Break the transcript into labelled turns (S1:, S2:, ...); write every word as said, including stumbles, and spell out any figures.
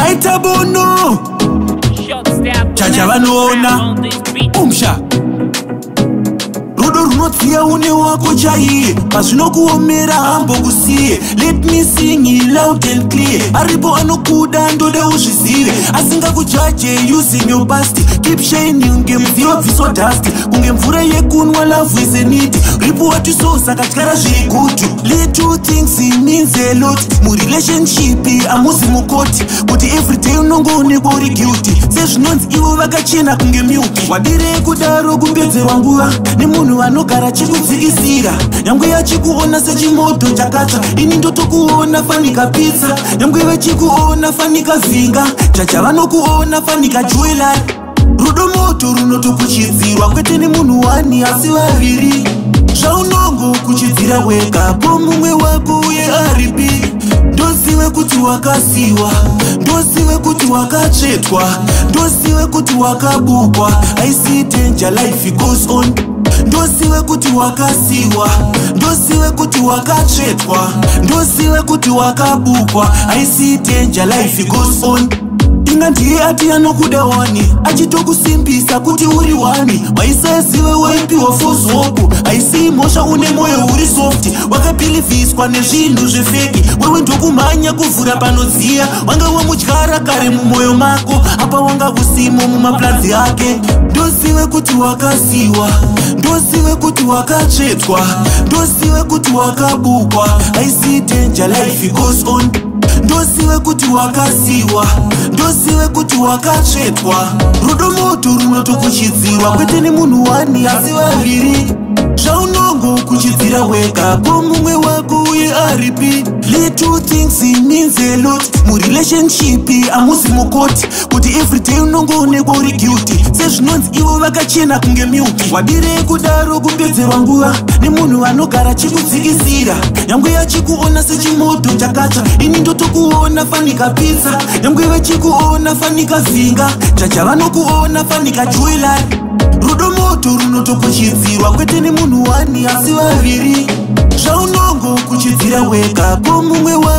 S1: Taita bono Chacha vanona Umsha Rudo runotia une wako chai Pasino kuomera hambo kusie. Let me sing it loud and clear. Aripo anokuda ndo de ushizive. Asinga kujaje using your past. Keep shining ungemvio viso dusty. Ungemvura yekunwa love is a need. Ripo watu sosa katikara shikutu. Little things it means a lot. Mu relationship amusi mukoti. But every day unongo unegori guilty. Sesh nonzi iwo wakachena kungemiuki. Wadire kudaro kumbeze wanguwa. Ni munu wanogara chikuzikisira. Yangwe ya chikuona sechimoto chakacha. Ini ndoto kuona fanika pizza. Yangwe ya chikuona fanika zinga. Chacha vano kuona fanika jewelry. Rudo moto runoto kuchidzirwa. Kwete ni munu wani asi vaviri. Shaunongo kuchidzira weka. Pomumwe wako uye aripi. Ndosiwe kuti wakasiwa. Ndosiwe kuti wakachetwa. Ndosiwe kuti wakabukwa. I see danger, life goes on. Ndosiwe kuti wakasiwa. Ndosiwe kuti wakachetwa. Ndosiwe kuti wakabukwa. I see danger, life goes on. Inga ndiye ati anokuda wani. Achitokusimbisa kuti uri wani. Waisasiwe waipiwa force hope. I see mosha une moyo uri soft. Wakapiliviswa nezvinhu zvefeki. Wewe ndokumhanya kuvhura panodziya. Wanga wamudyara kare mumoyo mako. Apa wanga usimo mumaplanzi ake. Ndosiwe kuti wakasiwa. Ndosiwe kuti wakachetwa. Ndosiwe kuti wakabukwa. I see danger, life goes on. Ndosiwe kuti wakasiwa. Ndosiwe kuti wakachetwa. Rudo moto runoto kuchidzirwa. Kwete ni munu wani asi vaviri. Shaunongo kuchidzira weka. Pomumwe wako uye aripi. Little things it means a lot. Mu relationship amusi mukoti. Kuti everyday unongo uneko uri guilty. Sezvinonzi iwo vakachena kunge miuki. Wadire kudaro kumbedzerwa nguva. Ni munhu anogara chikudzikisira. Yangwe yachikuona sechimoto chakacha. Ini ndoto kuona fanika pizza. Yangwe vachikuona fanika zinga. Chacha vanokuona fanika jewelry. Rudo moto runoto kuchidzirwa. Kwete ni munhu wani asi vaviri. Shaunongo kuchidzira weka. Pomumwe